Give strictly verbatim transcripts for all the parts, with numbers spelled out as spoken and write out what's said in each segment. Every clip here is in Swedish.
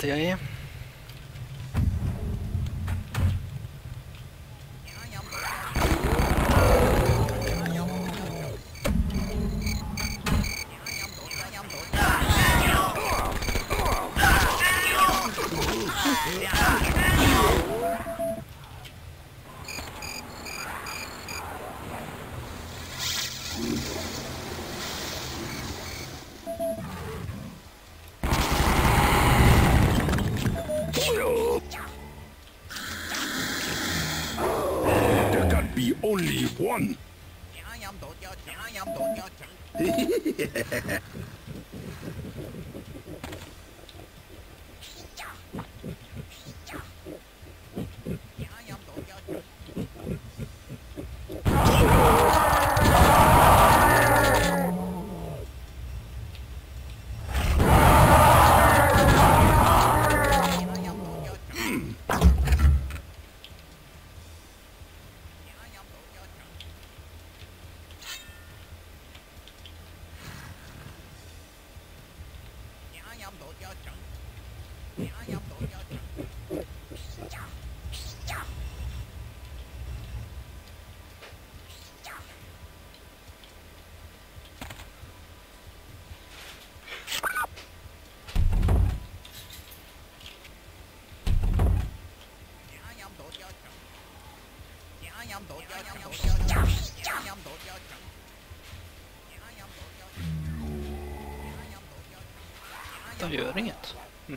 sitter jag i. Only one. De gör inget. Mm.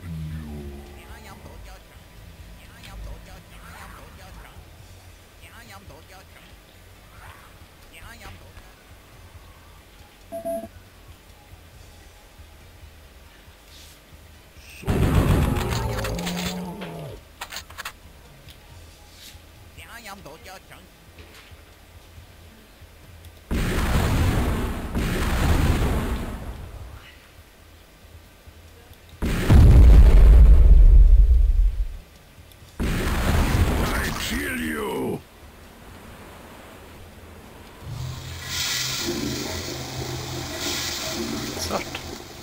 Svart.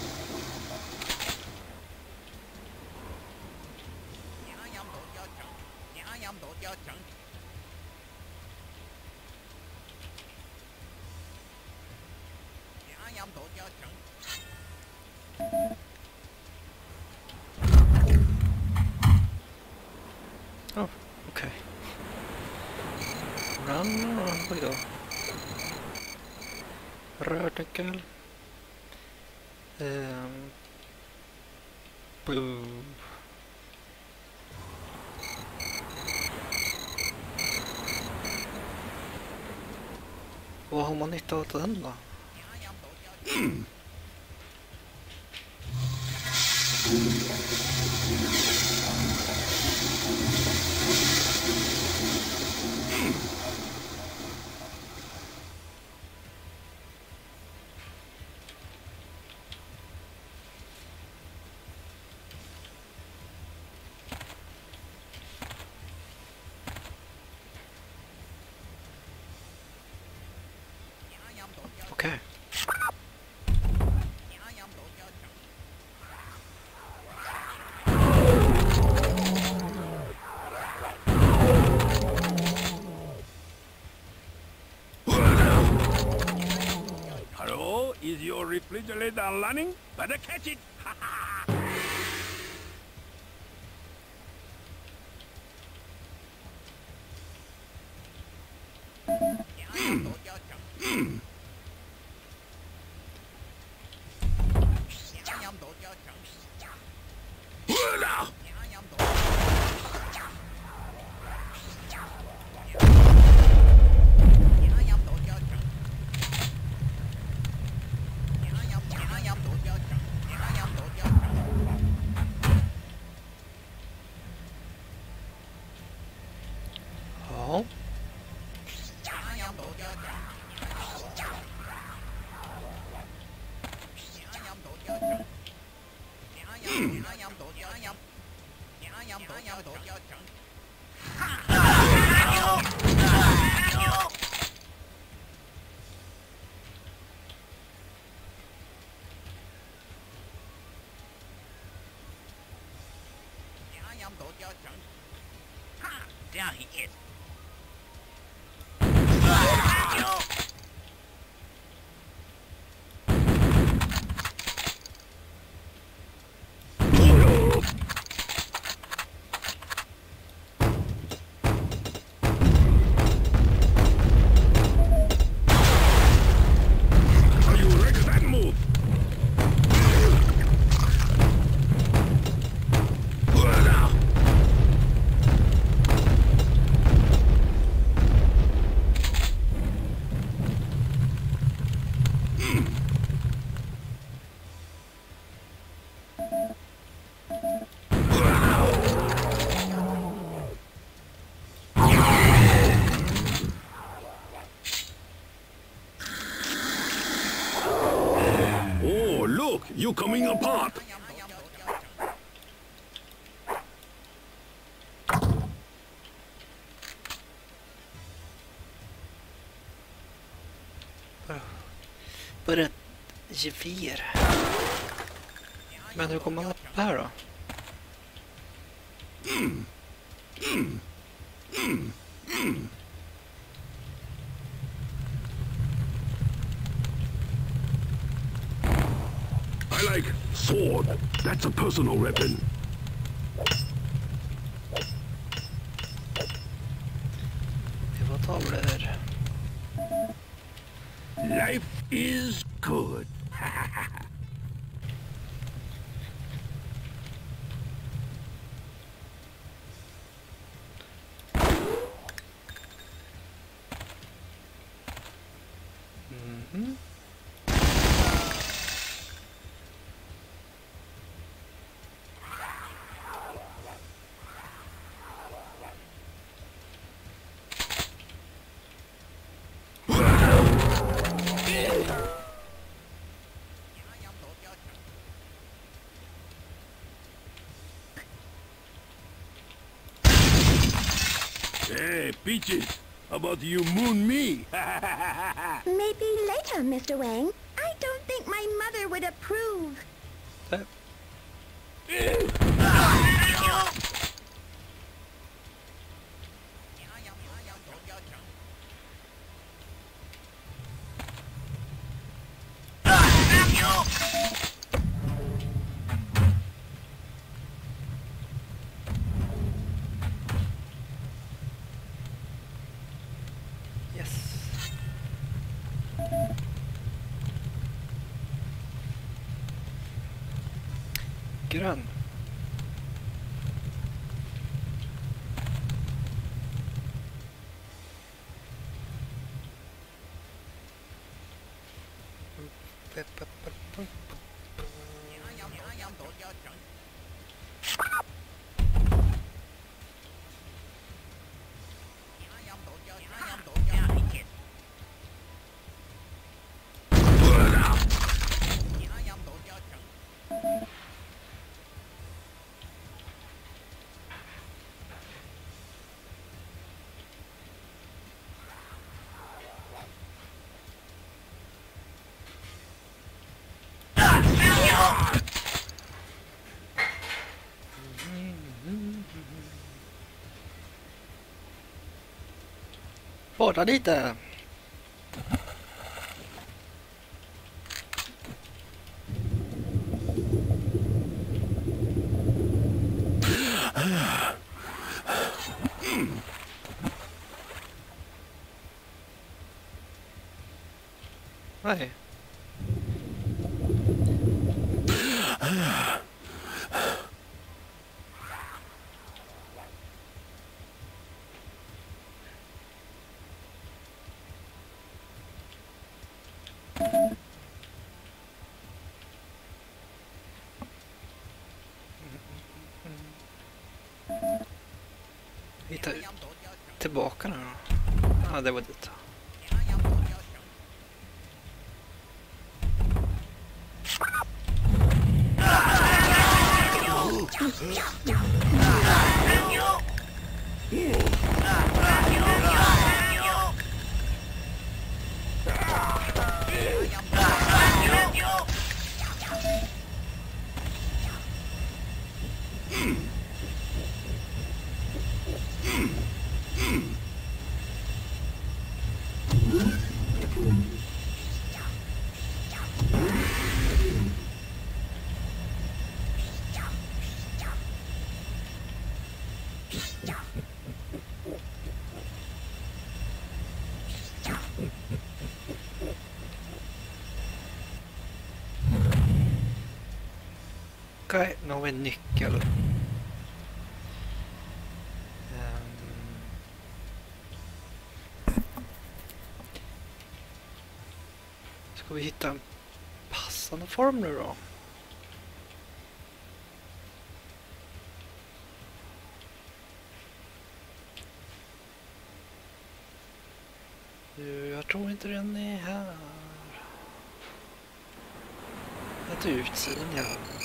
Oh, okay. Run, run we go. Rödnyckel. Um, blue. Vad har man nytta av den då? Mm. Okay. Hello, is your refrigerator running? Better catch it. Ja. You coming apart? Bara ett gevir. Men hur kommer man upp här då? Mm. Mm. Mm. Mm. I like sword. That's a personal weapon. Det var tavlor. Life is good. Mhm. Hey, Peaches, how about you moon me? Maybe later, Mister Wang. I don't think my mother would approve. Där. Yes. Grön. Borra lite. Nej. Hitta tillbaka nu då. Ja, det var dit. Okej, nu har vi en nyckel. Um, ska vi hitta en passande form nu då? Jag tror inte den är här. Det är utsidan, ja.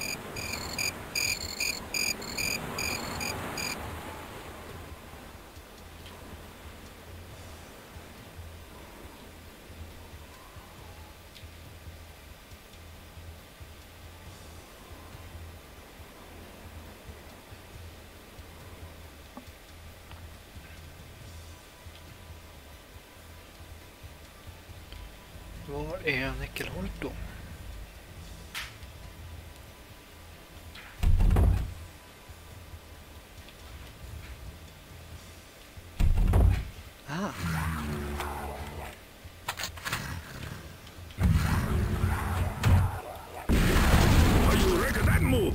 Var är nyckelhålet då? Ah. Are you ready to that move?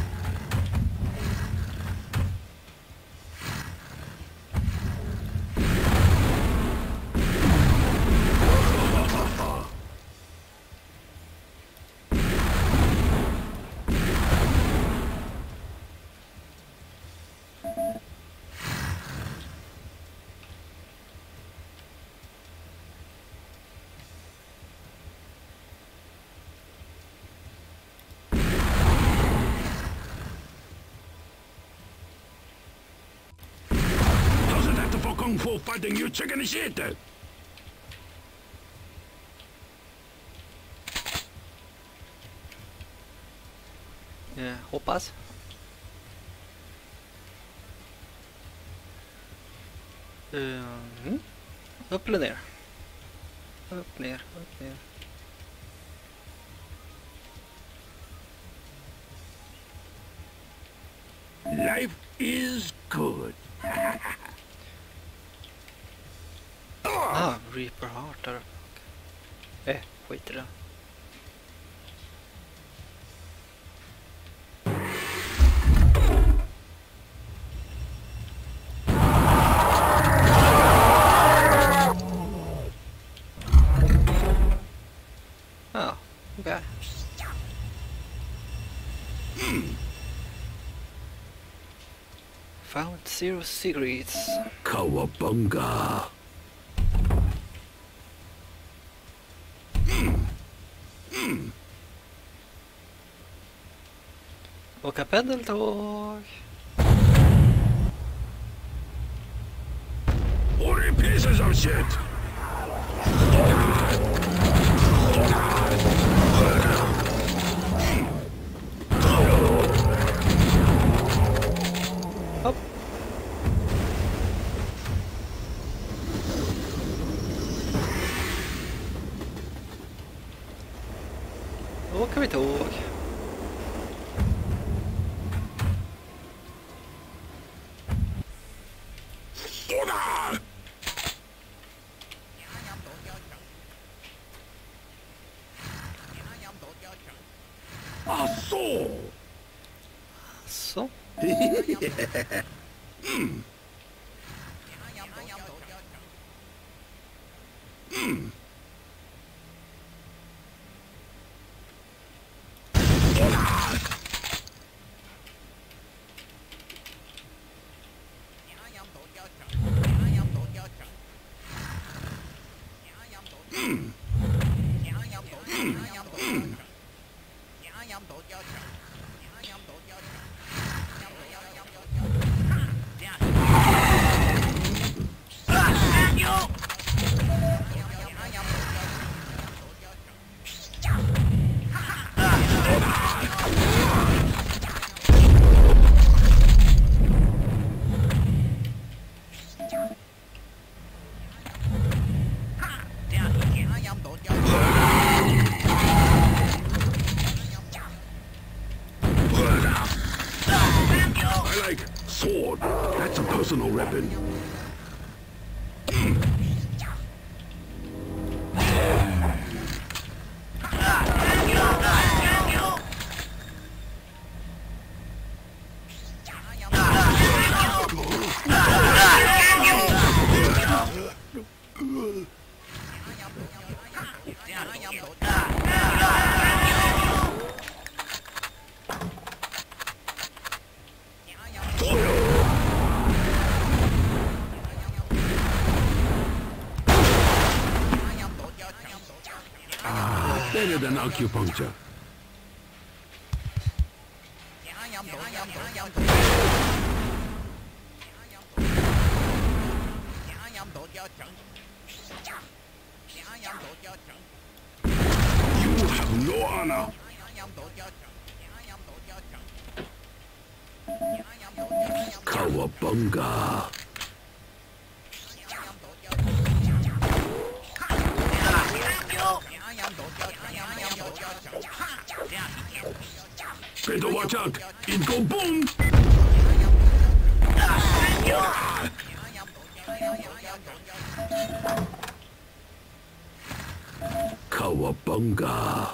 Kung fu fighting, you chicken shit! Ja, hoppas. Mm. Upp eller ner? Upp, ner, upp, ner. Life is good. Ah, Reaper Heart där uppe. Eh, skit i det. Ja, okej. Found zero secrets. Cowabunga. Åka pendeltåg. What in pieces of shit! Hopp. Då åker vi tåg. Så. Så. mm. Mm. Sword. That's a personal weapon. Better than acupuncture. You have no honor. Cowabunga. Better watch out! It go boom! Cowabunga!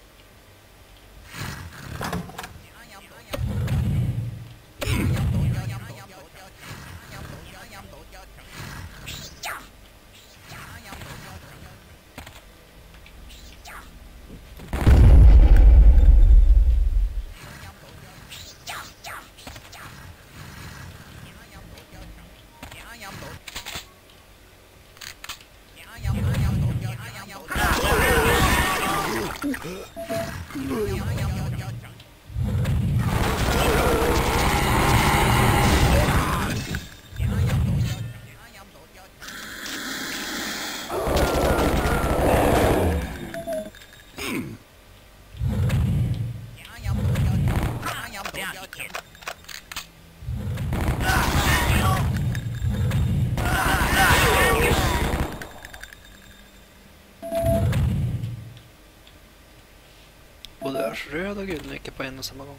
Både röd och gul mycket på en och samma gång.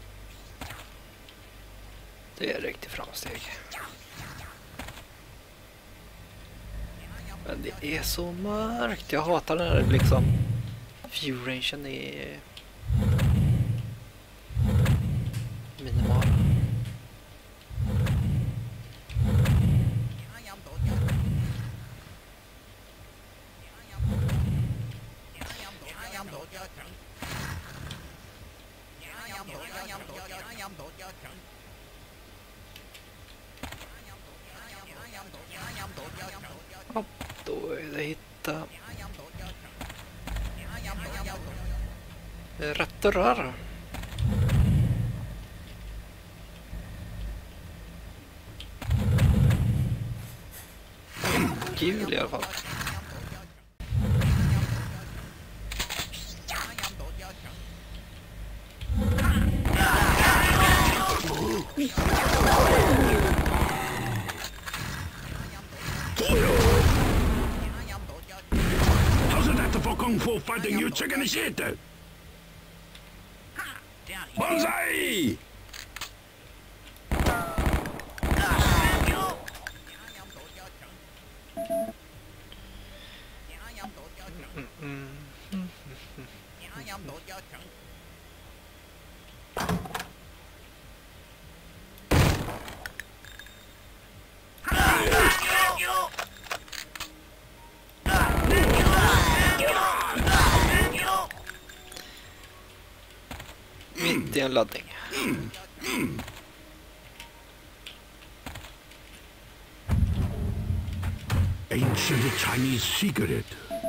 Det är riktigt framsteg. Men det är så mörkt. Jag hatar den här liksom view-rangen är minimal. Ja, då är det hitta rätt dörrar. Kul i alla fall. How's that for Kung Fu fighting you chicken shit? Bonsai! Mitt i en laddning. Ancient Chinese secret.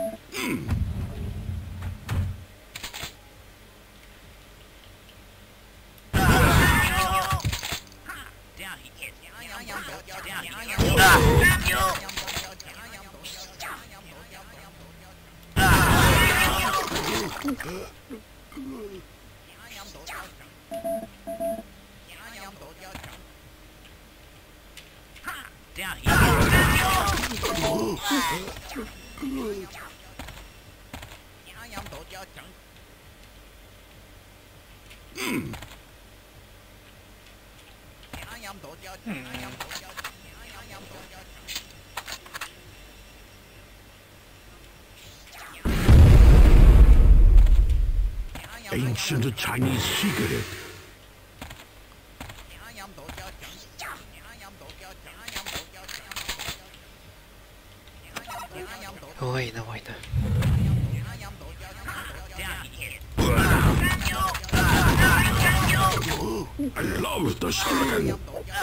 Ancient Chinese secret. Oj då, oj då. I love the sun.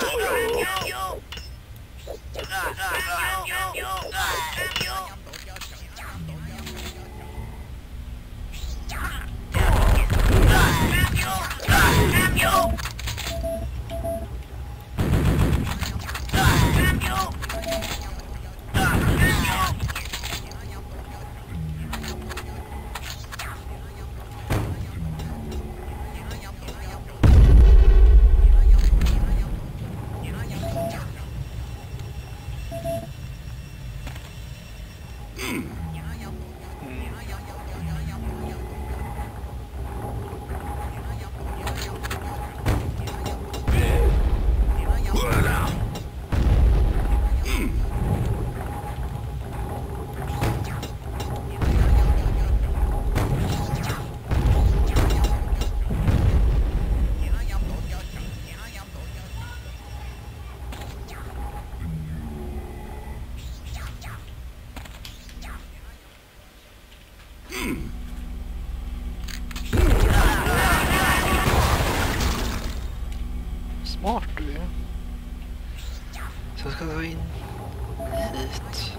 Smart du är. Så ska jag gå in hit.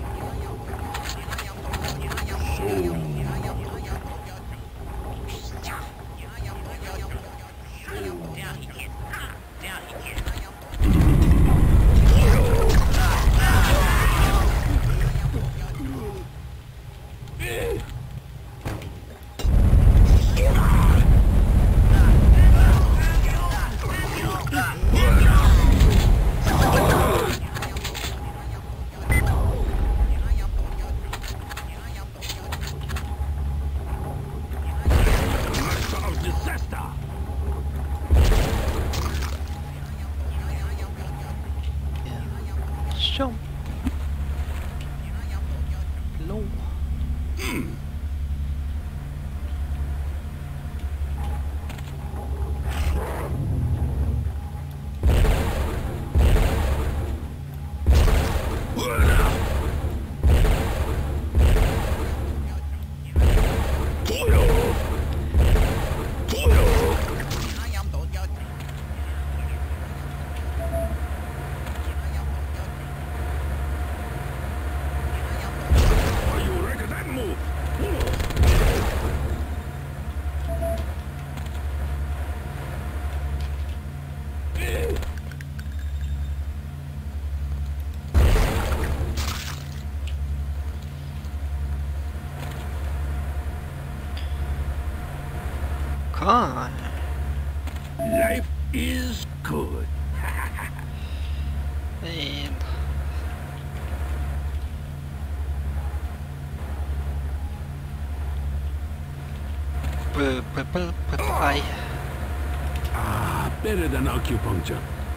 Jump. Low. God. Life is good. Man. Bye. Ah, better than acupuncture.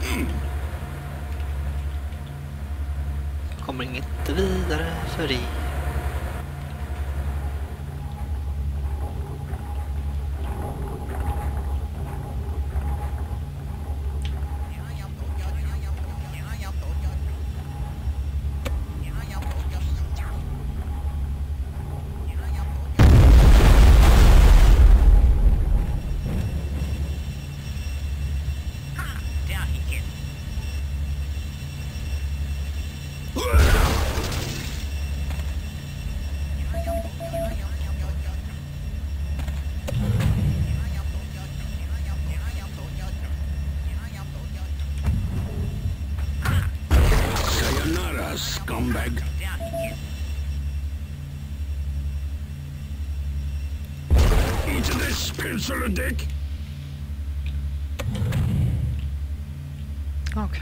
Kommer inte vidare för det. Scumbag. Eat this, pencil a dick. Okay.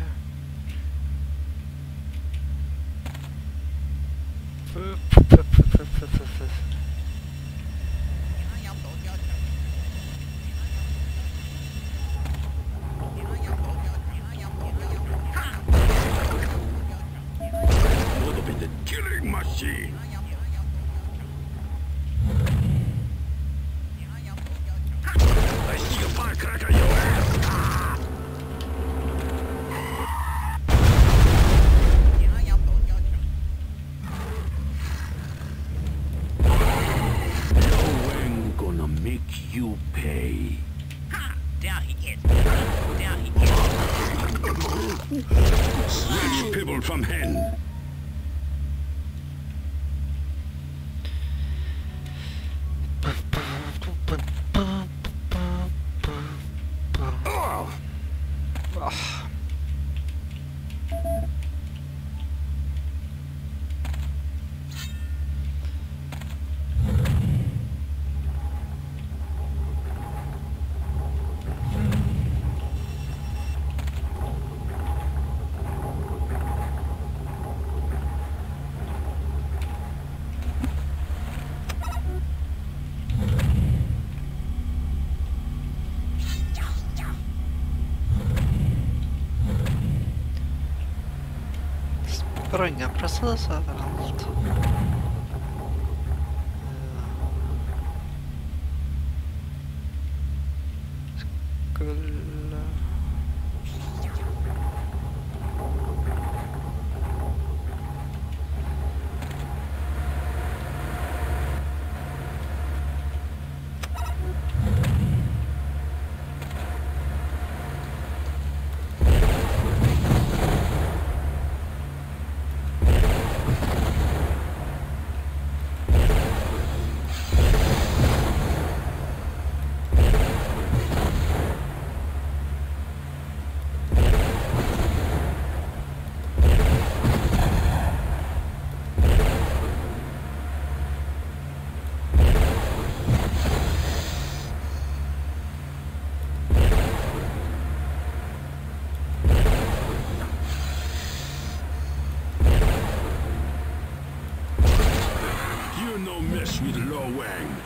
Killing machine. I see a firecracker, your ass. you pay. Ha! There he is. Ha! There he is. Snatch people from hen. Spränga precis överallt. Skulle... No mess with Lo Wang.